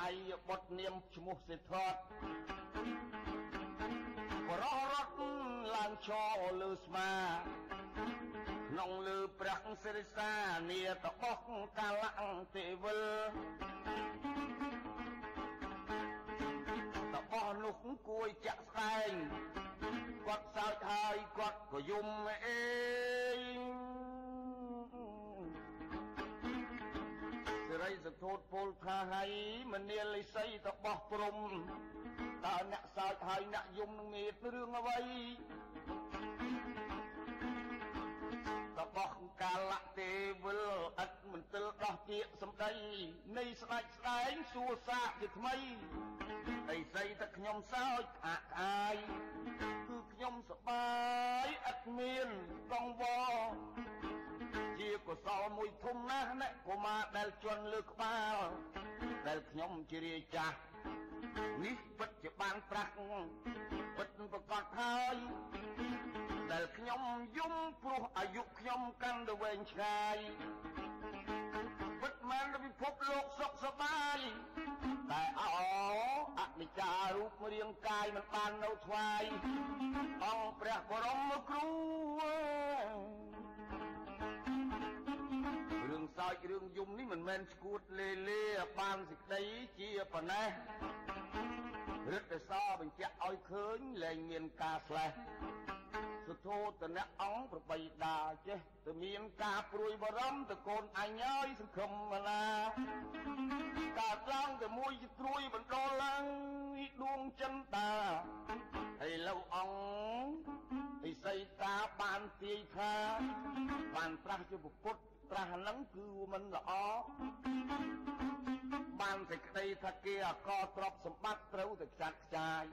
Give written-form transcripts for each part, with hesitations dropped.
ថ្ងៃបុតនាមឈ្មោះសេដ្ឋរត់បរោះរត់ឡើងឈរលើស្មាក្នុងលើព្រះសិរិសានាតបោះកាលៈទេវិលតបោះនោះគួយចាក់ស្ដែងគាត់សើចហើយគាត់ក៏យំអេសិរីសធូតពលថាហើយមនាលិស័យតបោះព្រំតើអ្នកសើចហើយអ្នកយំនឹងមានរឿងអ្វីតបោះកាលៈទេវិលឥតមន្ទិលដោះពាក្យសម្ដីនៃស្ដេចស្ដែងសួរសាកជាថ្មីអីស្អីតែខ្ញុំសើចអាក់អាយគឺខ្ញុំសប្បាយឥតមានកង្វល់ជាកុសលមួយធំណាស់អ្នកកុមារដែលជន់លើក្បាលដែលខ្ញុំជារាជចាស់នេះពិតជាបានប្រាក់ពិតប្រកបហើយដែលខ្ញុំយំព្រោះអាយុខ្ញុំកាន់តែវែងឆ្ងាយពិតមែនទៅពិភពលោកសុខសប្បាយតែអនិច្ចារូបរាងកាយមិនបាននៅថ្វាយអង្គព្រះបរមគ្រូរឿងសើចរឿងយំនេះមិនមែនឈួតលេលេបានសេចក្តីជាប៉ុណ្ណេះរឹតតែសបញ្ជាក់ឲ្យឃើញលែងមានការស្លេះសុធោតនៈអង្គប្របីដាចេះតែមានការព្រួយបារម្ភទៅកូនអញហើយសង្ឃឹមណាកើតឡើងតែមួយជាត្រួយបណ្ដោលឡើងដួងចិន្តាហើយឡូវអង្គឥសីតាបានទាយថាបានប្រាស់ជាពុទ្ធត្រាស់ហ្នឹងគឺមិនល្អបានសេចក្តីថាគេអកទ្រព្យសម្បត្តិត្រូវតែខ្ចាត់ខ្ចាយ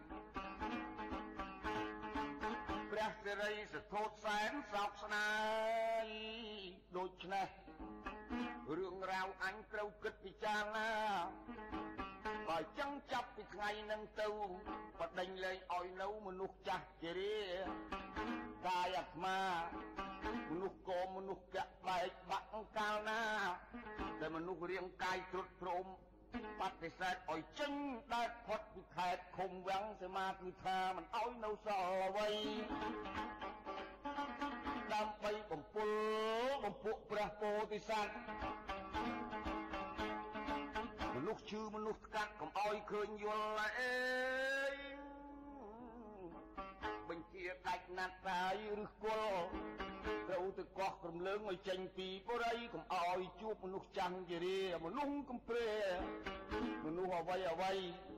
ព្រះសិរីសធូតសែនសោកស្ដាយដូច្នេះរឿងរ៉ាវអញត្រូវគិតពិចារណាបើចឹងចាប់ពីថ្ងៃហ្នឹងទៅបដិញលែងឲ្យនៅមនុស្សចាស់ជារាកាយអាត្មាមនុស្សកោមនុស្សកៈបែកបាក់កាលណាដែលមនុស្សរាងកាយទ្រុឌទ្រោមបដិសេធឲ្យចេញដើរផុតពីខេត្តឃុំវាំងសមាគឺថាមិនឲ្យនៅសល់អ្វីដើម្បីបំពួកព្រះពោធិសត្វមនុស្សឈឺមនុស្សស្កាត់កុំឲ្យឃើញយល់អេបញ្ជាដាច់ណាត់ហើយឬគល់ត្រូវទៅកោះក្រំលើងឲ្យចេញពីបរិយកុំឲ្យជួបមនុស្សចាស់ជារាមនុស្សកំព្រាមនុស្សអ្វី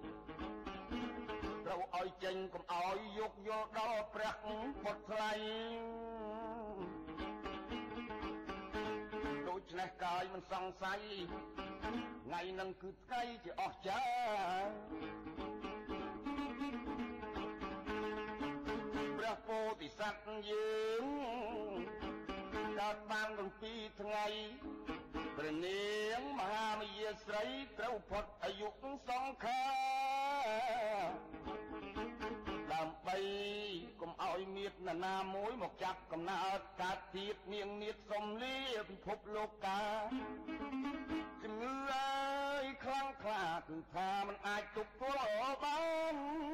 ត្រូវឲ្យចេញកុំឲ្យយកដល់ព្រះបុត្រថ្លៃដូច្នេះកាយមិនសង្ស័យថ្ងៃនឹងគឺថ្ងៃជាអស្ចារ្យព្រះពោធិសត្វយើងកើតបានទាំងពីរថ្ងៃព្រះនាងមហាមយាស្រីត្រូវផុតអាយុសង្ខារដើម្បីកុំឲ្យមាននរណាមួយមកចាប់កំណើតកើតទៀតនាងនាថសំលាពិភពលោកកាជំងឺអើយខ្លាំងក្លាគឺថាมันអាចទប់ទល់បាន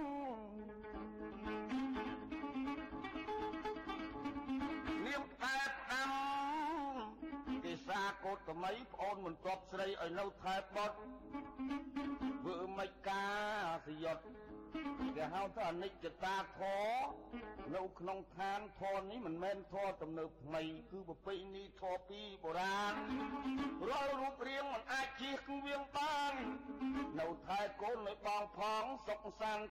នាងតែផ្ដាំគេសាកូតថ្មីប្អូនមិនទប់ស្រីឲ្យនៅថែបត់ធ្វើមិនការសយត់គេហៅថាអនិច្ចតាធម៌នៅក្នុងឋានធម៌នេះមិនមែនធម៌ទំនើបថ្មីគឺប្រពៃណីធម៌ពីបុរាណរាល់រូបរាងមិនអាចជៀសគៀងបាននៅថែកូនឲ្យបងផងសុខសាន្ត